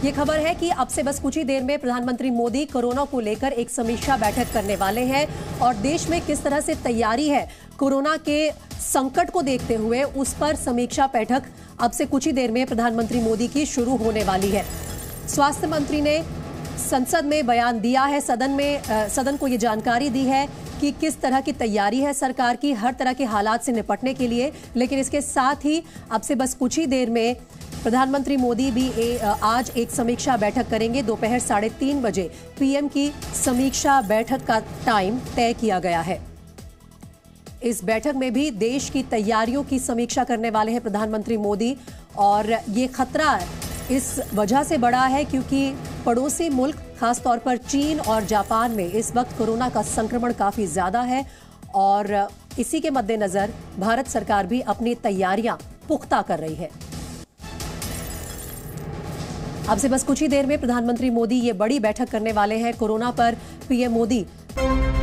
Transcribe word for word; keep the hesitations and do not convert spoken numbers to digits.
ये खबर है कि अब से बस कुछ ही देर में प्रधानमंत्री मोदी कोरोना को लेकर एक समीक्षा बैठक करने वाले हैं और देश में किस तरह से तैयारी है कोरोना के संकट को देखते हुए उस पर समीक्षा बैठक अब से कुछ ही देर में प्रधानमंत्री मोदी की शुरू होने वाली है। स्वास्थ्य मंत्री ने संसद में बयान दिया है, सदन में आ, सदन को ये जानकारी दी है कि किस तरह की तैयारी है सरकार की हर तरह के हालात से निपटने के लिए। लेकिन इसके साथ ही अब से बस कुछ ही देर में प्रधानमंत्री मोदी भी ए, आज एक समीक्षा बैठक करेंगे। दोपहर साढ़े तीन बजे पीएम की समीक्षा बैठक का टाइम तय किया गया है। इस बैठक में भी देश की तैयारियों की समीक्षा करने वाले हैं प्रधानमंत्री मोदी। और ये खतरा इस वजह से बढ़ा है क्योंकि पड़ोसी मुल्क खासतौर पर चीन और जापान में इस वक्त कोरोना का संक्रमण काफी ज्यादा है और इसी के मद्देनजर भारत सरकार भी अपनी तैयारियां पुख्ता कर रही है। अब से बस कुछ ही देर में प्रधानमंत्री मोदी ये बड़ी बैठक करने वाले हैं। कोरोना पर पीएम मोदी